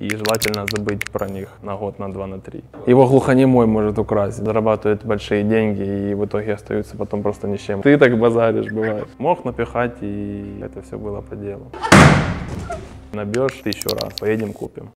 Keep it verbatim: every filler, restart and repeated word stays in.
и желательно забыть про них на год, на два, на три. Его глухонемой может украсть, зарабатывает большие деньги и в итоге остаются потом просто ни с чем. Ты так базаришь, бывает. Мог напихать, и это все было по делу. Набьешь тысячу раз, поедем купим.